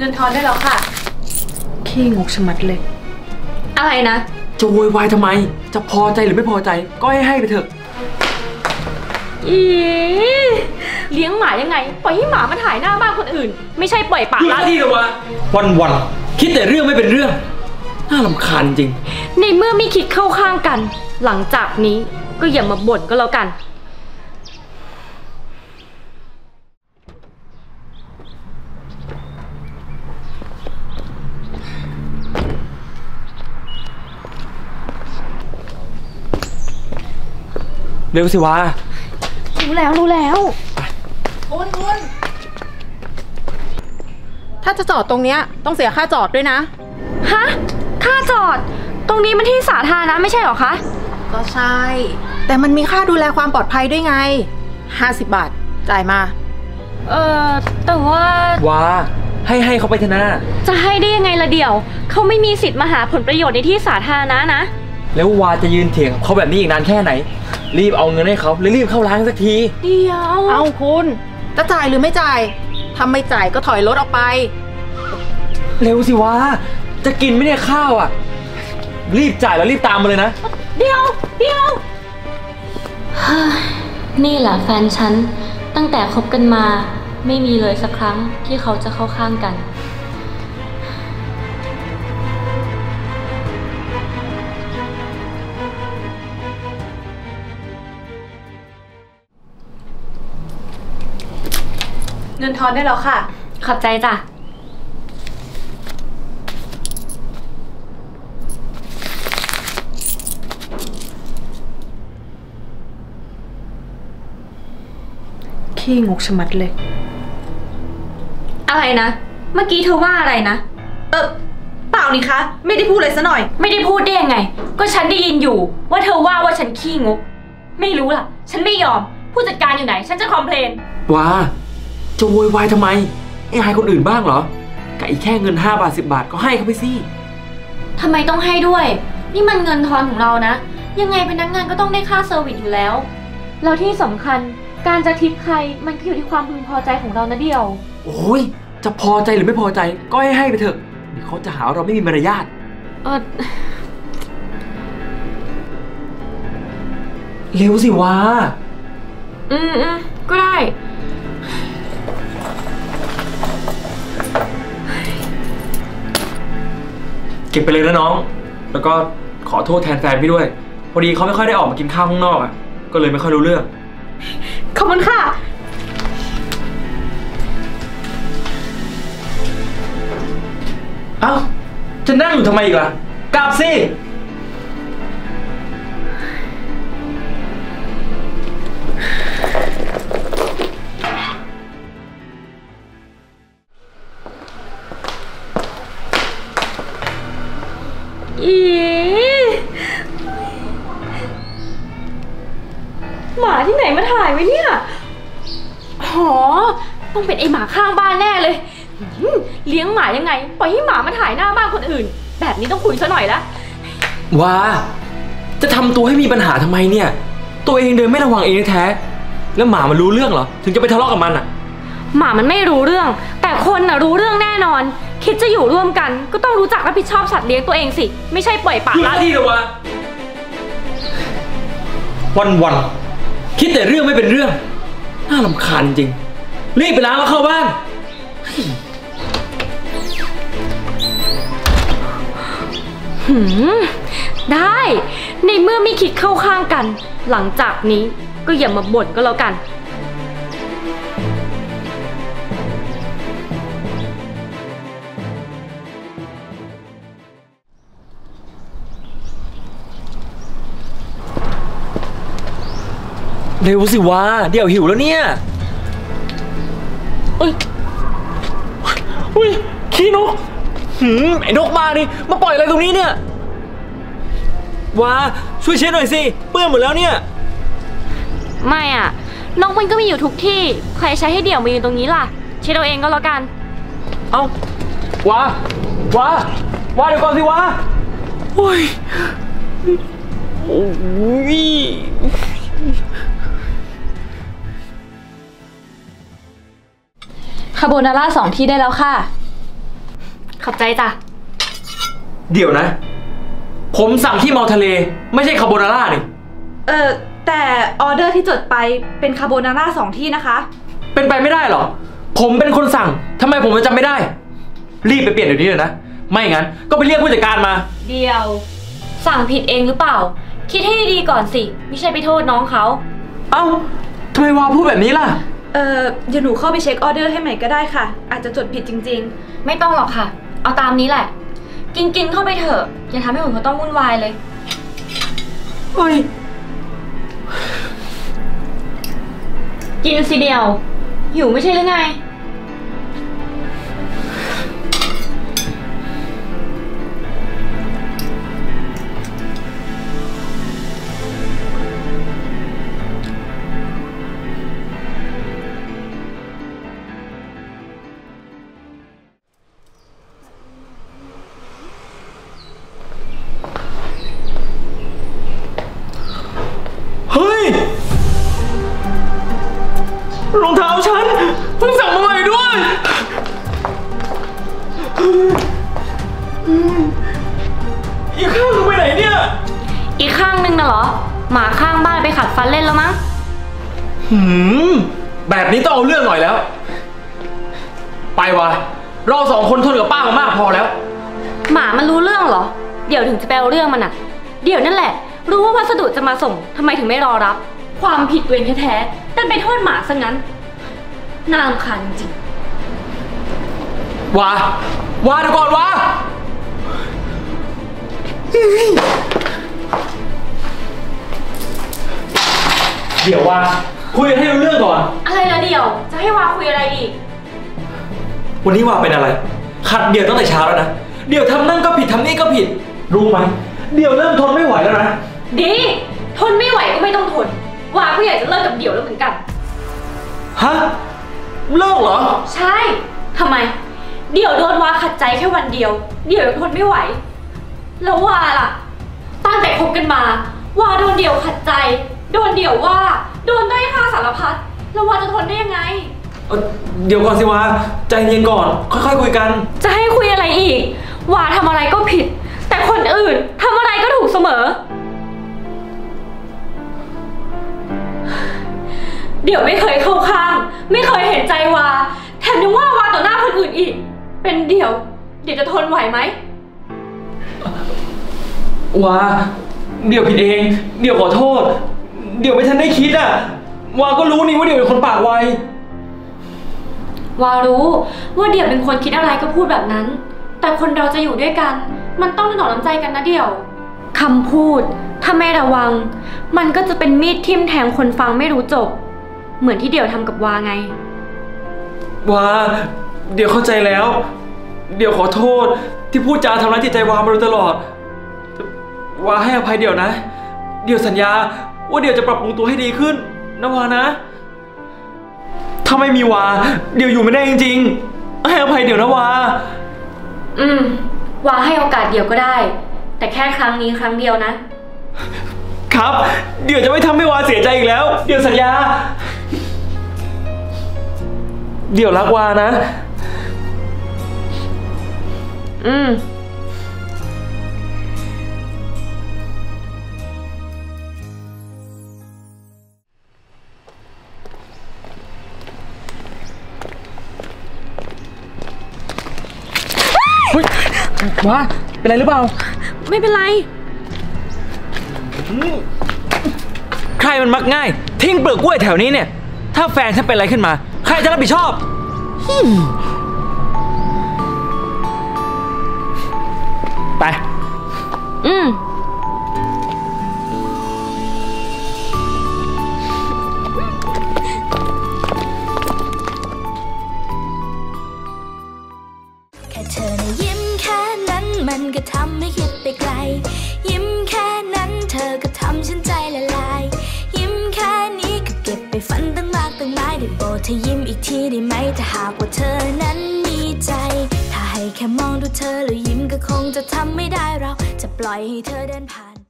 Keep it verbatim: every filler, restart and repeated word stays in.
เงินทอนได้แล้วค่ะขี้งกชะมัดเลยอะไรนะจะโวยวายทำไมจะพอใจหรือไม่พอใจก็ให้ให้ไปเถอะอีเลี้ยงหมายังไงปล่อยให้หมามาถ่ายหน้าบ้านคนอื่นไม่ใช่ปล่อยปากละที่เหรอวะวันวันคิดแต่เรื่องไม่เป็นเรื่องน่ารำคาญจริงในเมื่อไม่คิดเข้าข้างกันหลังจากนี้ก็อย่ามาบ่นก็แล้วกันเร็วสิวะรู้แล้วรู้แล้วคุณคุณถ้าจะจอดตรงเนี้ยต้องเสียค่าจอดด้วยนะฮะค่าจอดตรงนี้มันที่สาธารณะไม่ใช่หรอคะก็ใช่แต่มันมีค่าดูแลความปลอดภัยด้วยไงห้าสิบบาทจ่ายมาเออแต่ว่าว้าให้ให้เขาไปเถอะนะจะให้ได้ยังไงละเดี่ยวเขาไม่มีสิทธิ์มาหาผลประโยชน์ในที่สาธารณะนะแล้ววาจะยืนเถียงเขาแบบนี้อีกนานแค่ไหนรีบเอาเงินให้เขาแล้วรีบเข้าร้านสักทีเดี๋ยวเอาคุณจะจ่ายหรือไม่จ่ายถ้าไม่จ่ายก็ถอยรถออกไปเร็วสิวะจะกินไม่ได้ข้าวอ่ะรีบจ่ายแล้วรีบตามมาเลยนะเดี๋ยวเดี๋ยวนี่แหละแฟนฉันตั้งแต่คบกันมาไม่มีเลยสักครั้งที่เขาจะเข้าข้างกันเงินทอนได้แล้วค่ะขอบใจจ้ะขี้งกชะมัดเลยอะไรนะเมื่อกี้เธอว่าอะไรนะเออเปล่านี่คะไม่ได้พูดเลยซะหน่อยไม่ได้พูดได้ยังไงก็ฉันได้ยินอยู่ว่าเธอว่าว่าฉันขี้งกไม่รู้ล่ะฉันไม่ยอมผู้จัดการอยู่ไหนฉันจะคอมเพลนว้าจะโวยวายทำไมไอ้อายคนอื่นบ้างเหรอกับอีกแค่เงินห้าบาทสิบบาทก็ให้เขาไปสิทำไมต้องให้ด้วยนี่มันเงินทอนของเรานะยังไงพนักงานก็ต้องได้ค่าเซอร์วิสอยู่แล้วแล้วที่สำคัญการจะทิปใครมันก็อยู่ที่ความพึงพอใจของเรานะเดียวโอ้ยจะพอใจหรือไม่พอใจก็ให้ให้ไปเถอะเดี๋ยวเขาจะหาเราไม่มีมารยาทเออเร็วสิวะอืมอืมก็ได้เก็บไปเลยนะน้องแล้วก็ขอโทษแทนแฟนพี่ด้วยพอดีเขาไม่ค่อยได้ออกมากินข้าวข้างนอกอ่ะก็เลยไม่ค่อยรู้เรื่องขอบคุณค่ะเอ้าจะนั่งอยู่ทำไมอีกล่ะกลับสิอีหมาที่ไหนมาถ่ายไว้เนี่ยหอต้องเป็นไอหมาข้างบ้านแน่เลยเลี้ยงหมายังไงปล่อยให้หมามาถ่ายหน้าบ้านคนอื่นแบบนี้ต้องคุยซะหน่อยละว้าจะทำตัวให้มีปัญหาทำไมเนี่ยตัวเองเดินไม่ระวังเองแท้แล้วหมามันรู้เรื่องเหรอถึงจะไปทะเลาะกับมันอ่ะหมามันไม่รู้เรื่องแต่คนน่ะรู้เรื่องแน่นอนคิดจะอยู่ร่วมกันก็ต้องรู้จักรับผิดชอบสัตว์เลี้ยงตัวเองสิไม่ใช่ปล่อยปละละที่เหรอวะวันวันคิดแต่เรื่องไม่เป็นเรื่องน่ารำคาญจริงรีบไปล้างแล้วเข้าบ้านหืมได้ในเมื่อไม่คิดเข้าข้างกันหลังจากนี้ก็อย่ามาบ่นก็แล้วกันเร็วสิวะเดี๋ยวหิวแล้วเนี่ยเอ้ยอุ้ยขี้นกหืมไอ้นกมาดิมาปล่อยอะไรตรงนี้เนี่ยว้าช่วยเช็ดหน่อยสิเปื้อนหมดแล้วเนี่ยไม่อ่ะนกมันก็มีอยู่ทุกที่ใครใช้ให้เดี่ยวมายืนตรงนี้ล่ะเช็ดเอาเองก็แล้วกันเอ้าว้าว้าว้าเดี๋ยวก่อนสิว้าโอ้ยโอ้ยคาโบนาร่าสองที่ได้แล้วค่ะขอบใจจ้ะเดี๋ยวนะผมสั่งขี้เมาทะเลไม่ใช่คาโบนาร่านี่เออแต่ออเดอร์ที่จดไปเป็นคาโบนาร่าสองที่นะคะเป็นไปไม่ได้หรอผมเป็นคนสั่งทำไมผมจะจำไม่ได้รีบไปเปลี่ยนเดี๋ยวนี้เลยนะไม่งั้นก็ไปเรียกผู้จัดการมาเดี๋ยวสั่งผิดเองหรือเปล่าคิดให้ดีก่อนสิไม่ใช่ไปโทษน้องเขาเอ้าทำไมวาพูดแบบนี้ล่ะเออเดี๋ยวหนูเข้าไปเช็คออเดอร์ให้ใหม่ก็ได้ค่ะอาจจะจดผิดจริงๆไม่ต้องหรอกค่ะเอาตามนี้แหละกินกินเข้าไปเถอะอย่าทำให้คนเขาต้องวุ่นวายเลยเฮ้ยกินสิเดียวหิวไม่ใช่หรือไงเฮ้ยรองเท้าฉันเพิ่งสั่งมาใหม่ด้วยอีกข้างนึงไปไหนเนี่ยอีกข้างนึงน่ะเหรอหมาข้างบ้านไปขัดฟันเล่นแล้วมั้งหืมแบบนี้ต้องเอาเรื่องหน่อยแล้วไปวะเราสองคนทนกับป้ามามากพอแล้วหมามันรู้เรื่องเหรอเดี๋ยวถึงจะไปเอาเรื่องมันอ่ะเดี๋ยวนั่นแหละรู้ว่าพัสดุจะมาส่งทำไมถึงไม่รอรับความผิดตัวเองแท้ๆแต่ไปโทษหมาซะงั้นน่ารำคาญจริงวาวาเดี๋ยวก่อนวาเดี๋ยววาคุยกันให้รู้เรื่องก่อนอะไรละเดี๋ยวจะให้วาคุยอะไรอีกวันนี้วาเป็นอะไรขัดเดี๋ยวตั้งแต่เช้าแล้วนะเดี๋ยวทำนั่นก็ผิดทำนี่ก็ผิดรู้ไหมเดี๋ยวเริ่มทนไม่ไหวแล้วนะดีทนไม่ไหวก็ไม่ต้องทนวาก็อยากจะเลิกกับเดี่ยวแล้วเหมือนกันฮะเลิกเหรอใช่ทำไมเดี่ยวโดนวาขัดใจแค่วันเดียวเดี่ยวทนไม่ไหวแล้ววาล่ะตั้งแต่คบกันมาวาโดนเดี่ยวขัดใจโดนเดี่ยวว่าโดนด้อยค่าสารพัดแล้ววาจะทนได้ยังไงเดี๋ยวก่อนสิวาใจเย็นก่อนค่อยๆคุยกันจะให้คุยอะไรอีกวาทำอะไรก็ผิดแต่คนอื่นทำอะไรก็ถูกเสมอเดี๋ยวไม่เคยเข้าข้างไม่เคยเห็นใจวาแถมยังว่าวาต่อหน้าคนอื่นอีกเป็นเดี๋ยวเดี๋ยวจะทนไหวไหมวาเดี๋ยวผิดเองเดี๋ยวขอโทษเดี๋ยวไม่ทันได้คิดอ่ะวาก็รู้นี่ว่าเดี๋ยวเป็นคนปากไววารู้ว่าเดี๋ยวเป็นคนคิดอะไรก็พูดแบบนั้นแต่คนเราจะอยู่ด้วยกันมันต้องถนอมน้ำใจกันนะเดี๋ยวคำพูดถ้าไม่ระวังมันก็จะเป็นมีดทิ่มแทงคนฟังไม่รู้จบเหมือนที่เดี่ยวทำกับวาไงวาเดี๋ยวเข้าใจแล้วเดี๋ยวขอโทษที่พูดจาทำร้ายจิตใจวามาโดยตลอดวาให้อภัยเดี๋ยวนะเดี๋ยวสัญญาว่าเดี๋ยวจะปรับปรุงตัวให้ดีขึ้นนะวานะถ้าไม่มีวาเดี๋ยวอยู่ไม่ได้จริงๆให้อภัยเดี๋ยวนะวาอืมวาให้โอกาสเดี๋ยวก็ได้แต่แค่ครั้งนี้ครั้งเดียวนะครับเดี๋ยวจะไม่ทำให้วาเสียใจอีกแล้วเดี๋ยวสัญญาเดี๋ยวรักวานะอืมเฮ้ยว้าเป็นไรหรือเปล่าไม่เป็นไรใครมันมักง่ายทิ้งเปลือกกล้วยแถวนี้เนี่ยถ้าแฟนฉันเป็นอะไรขึ้นมาใครจะรับผิดชอบไปอืมแค่เธอนะยิ้มแค่นั้นมันก็ทำให้คิดไปไกลยิ้มแค่นั้นเธอก็ทำฉันใจละลายยิ้มแค่นี้ก็เก็บไปฝันตั้งมากตั้งหลายได้โปรดเธอยิ้มอีกทีได้ไหมถ้าหากว่าเธอนั้นมีใจถ้าให้แค่มองดูเธอแล้วยิ้มก็คงจะทำไม่ได้เราจะปล่อยให้เธอเดินผ่าน